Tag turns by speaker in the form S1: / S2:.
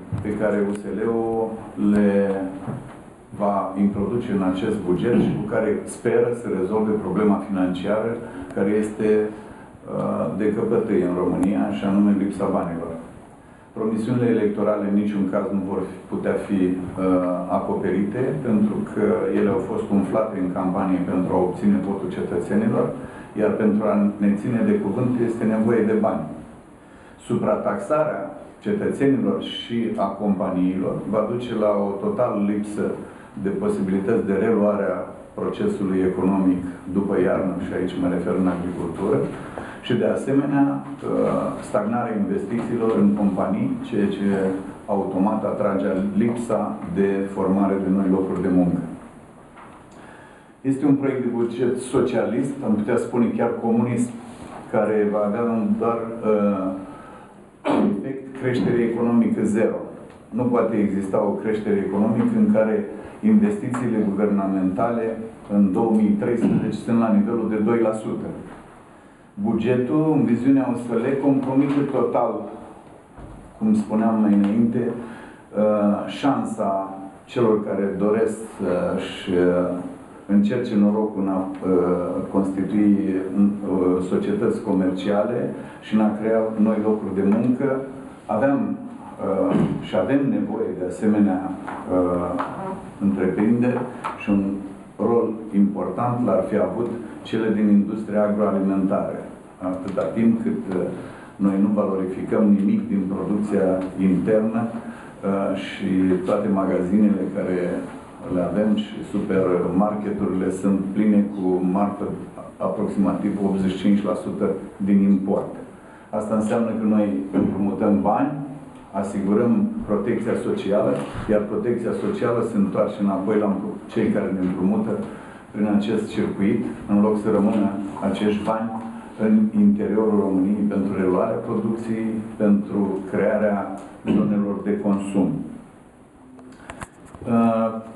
S1: pe care USL-ul le va introduce în acest buget și cu care speră să rezolve problema financiară care este de căpătâie în România, și anume lipsa banilor. Promisiunile electorale în niciun caz nu vor putea fi acoperite, pentru că ele au fost umflate în campanie pentru a obține votul cetățenilor, iar pentru a ne ține de cuvânt este nevoie de bani. Suprataxarea cetățenilor și a companiilor va duce la o totală lipsă de posibilități de reluare a procesului economic după iarnă, și aici mă refer în agricultură, și de asemenea stagnarea investițiilor în companii, ceea ce automat atrage lipsa de formare de noi locuri de muncă. Este un proiect de buget socialist, am putea spune chiar comunist, care va avea doar efect creștere economică zero. Nu poate exista o creștere economică în care investițiile guvernamentale în 2013 sunt la nivelul de 2%. Bugetul, în viziunea USL, compromite total, cum spuneam mai înainte, șansa celor care doresc să-și încerce norocul în a constitui societăți comerciale și în a crea noi locuri de muncă. Avem nevoie de asemenea întreprinderi și un rol important l-ar fi avut cele din industria agroalimentară. Atâta timp cât noi nu valorificăm nimic din producția internă și toate magazinele care le avem și supermarketurile sunt pline cu marfă aproximativ 85% din import. Asta înseamnă că noi împrumutăm bani, asigurăm protecția socială, iar protecția socială se întoarce înapoi la cei care ne împrumută prin acest circuit, în loc să rămână acești bani în interiorul României pentru reluarea producției, pentru crearea zonelor de consum.